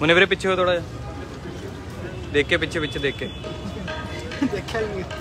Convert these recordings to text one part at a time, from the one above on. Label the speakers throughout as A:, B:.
A: मुने मेरे पीछे हो थोड़ा, देख के पीछे पीछे देख के
B: देखा ही नहीं।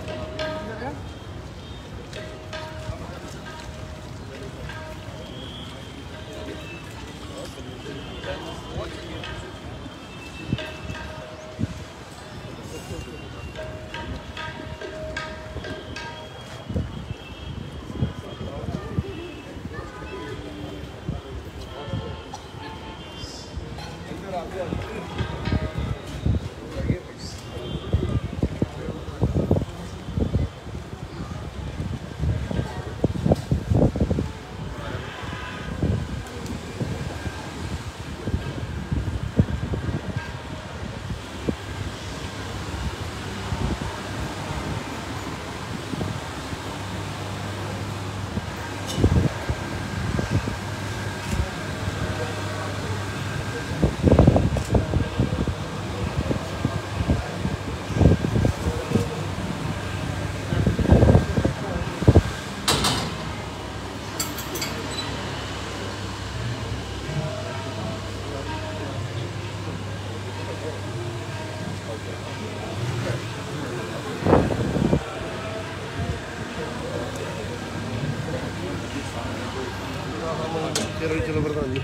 B: चलो प्रधान जी।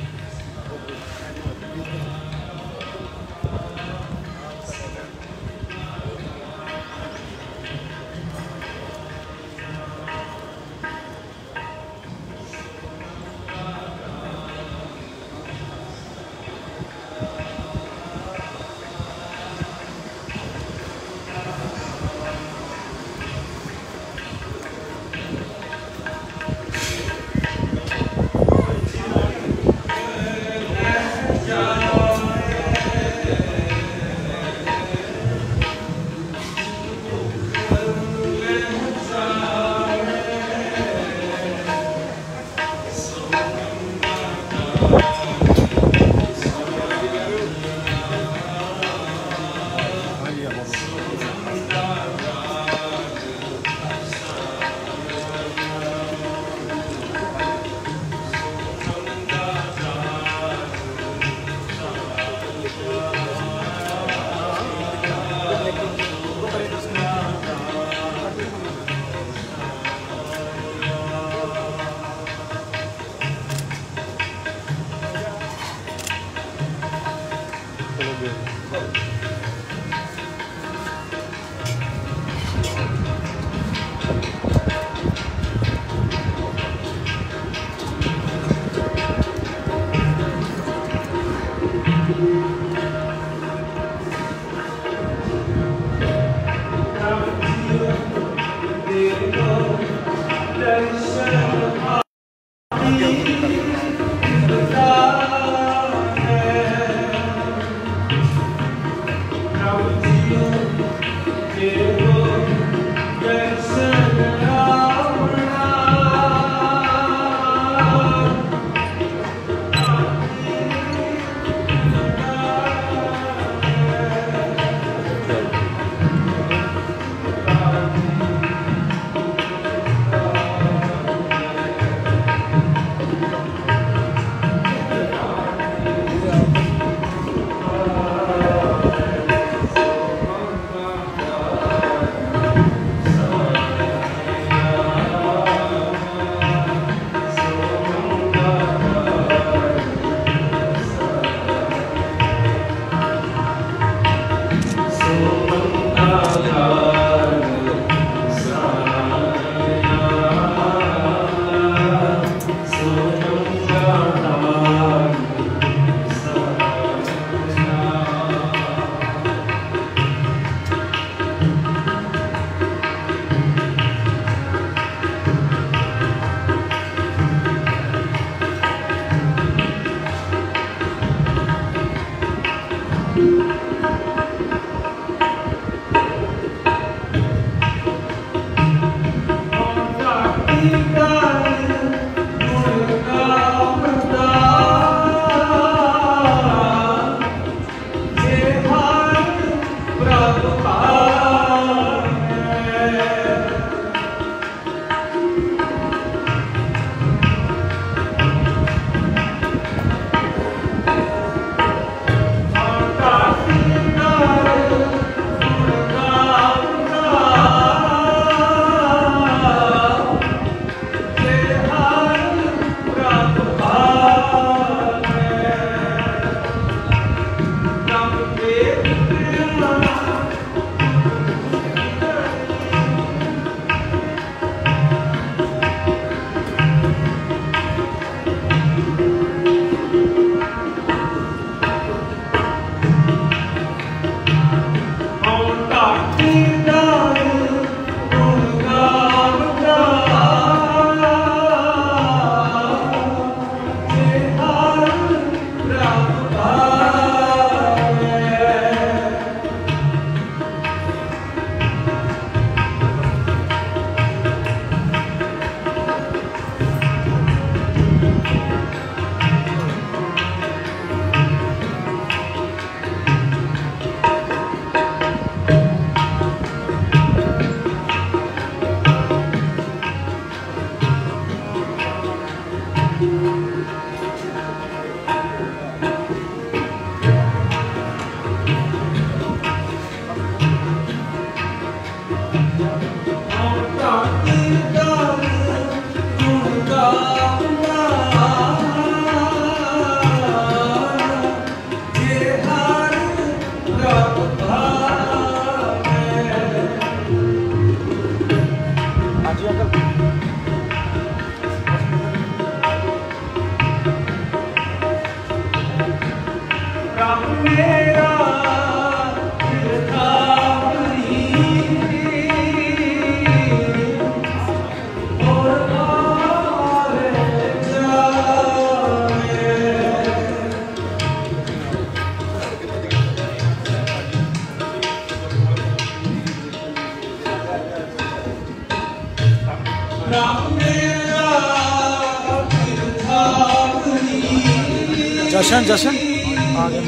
B: जशन जशन आ गया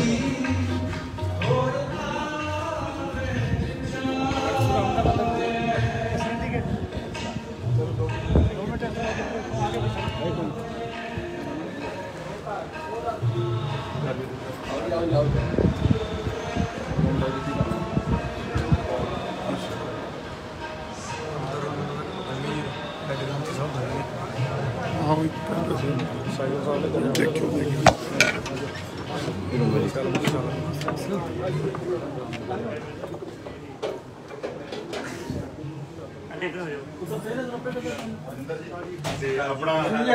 C: अपना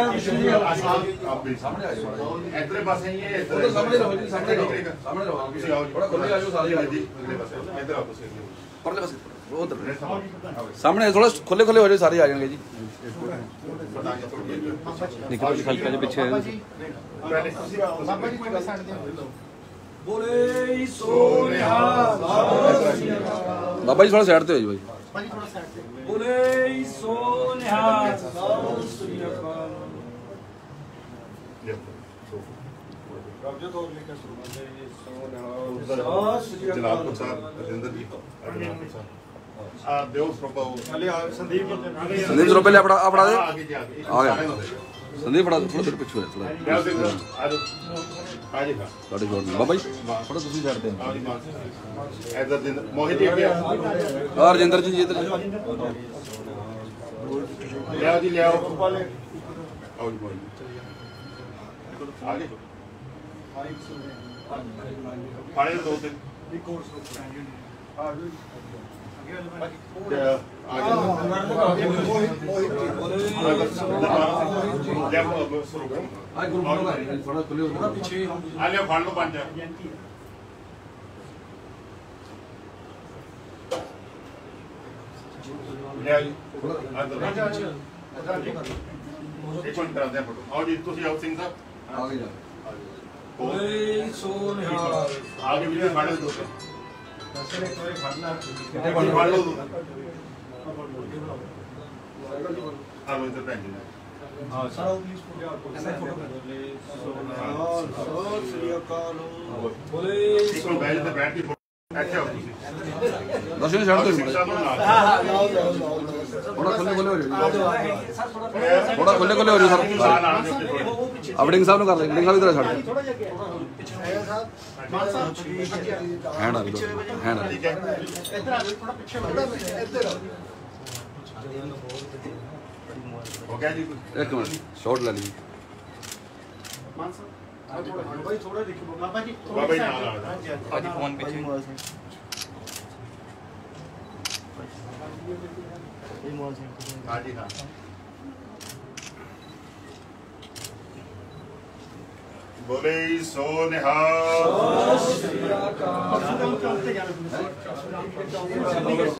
C: सामने इधर पासे ही है इधर सामने रहो जी सामने रहो ਤੁਸੀਂ ਆਓ ਥੋੜਾ ਖੁੱਲੇ ਆ ਜਾਓ ਸਾਰੇ ਜੀ ਅਗਲੇ ਪਾਸੇ ਇਧਰ ਆਓ ਤੁਸੀਂ ਪਰਲੇ ਪਾਸੇ ਉਧਰ
D: ਸਾਹਮਣੇ ਥੋੜਾ ਖੁੱਲੇ ਖੁੱਲੇ ਹੋ ਜਾਓ ਸਾਰੇ ਆ ਜਾਣਗੇ ਜੀ
A: ਨਿਕਲ ਹਲਕਾ ਜਿਹਾ ਪਿੱਛੇ
C: ਪਹਿਲੇ ਤੁਸੀਂ ਬਾਬਾ ਜੀ ਕੋਈ ਸਾਈਡ ਦੇ
B: बोले सोनिया
D: ਬਾਬਾ ਜੀ ਥੋੜਾ ਸਾਈਡ ਤੇ ਹੋ ਜਾਓ ਬਾਈ
B: थोड़ा साइड से
E: बोले सोनिया
C: जनाब को साहब राजेंद्र जी देव प्रभाव संदीप
D: ਸੰਦੀਪ ਸਰੋ ਪਹਿਲੇ ਆਪਣਾ ਆਪਣਾ ਦੇ
C: आगे जी आगे
D: ਆ ਗਿਆ ਸੰਦੀਪ ਬੜਾ ਥੋੜਾ ਦੇਰ ਪਿੱਛੇ ਹੋ ਥੋੜਾ
C: आ जाएगा
D: ਤੁਹਾਡੇ ਜੋੜ ਬਾਬਾ ਜੀ ਥੋੜਾ ਤੁਸੀਂ ਸਾਈਡ ਤੇ
C: इधर दिन मोहित जी
D: ਆ ਰਜਿੰਦਰ ਜੀ ਇੱਧਰ
C: ले आओ जी ले आओ आओ जी मोहित आगे फाड़े दो दिन
D: ਥੋੜਾ ਖੁੱਲੇ ਹੋ ਜਾਓ
C: ਪਿੱਛੇ ਆ ਲਿਆ ਫੜ ਲਓ ਪੰਜ ਲਿਆ ਜੀ ਇੱਕ ਮਿੰਟ ਕਰਾਉਂਦੇ ਆ ਫੋਟੋ ਆਓ ਜੀ ਤੁਸੀਂ ਆਓ ਸਿੰਘ ਸਾਹਿਬ
D: ਆ ਗਏ ਜਾ
E: बोले सोनिया
C: आगे भी फाड़े दो फाड़ लो हाँ इधर पहन जी
E: बोले
C: इसको बैठ के बैठ के अच्छा हो
D: ਦਰਸ਼ਨ ਸਾਈਡ ਤੇ
C: ਸਿੰਘ ਸਾਹਿਬ ਨੂੰ ਨਾਲ
D: ਥੋੜਾ ਖੁੱਲੇ ਖੁੱਲੇ ਹੋ ਜਾਓ ਥੋੜਾ ਖੁੱਲੇ ਖੁੱਲੇ ਹੋ ਜਾਓ ਸਰ ਆਪਣੇ ਸਾਹਿਬ ਨੂੰ ਕਰ ਲੈ ਲਿੰਗਾ ਵੀ ਤੇਰਾ ਛੱਡ ਹੈਂਡ ਆ ਹੈਂਡ
C: ठीक है
B: इधर आ थोड़ा पीछे इधर
C: हो गया जी
D: ਇੱਕ ਮਿੰਟ ਸ਼ਾਟ ਲੈ ਲਈ
B: भाई थोड़ा देखो बाबा जी
C: बाबा जी नाल आ
A: ਭਾਜੀ ਫੋਨ ਪਿੱਛੇ
C: हाँ जी हाँ बोले सो निहाल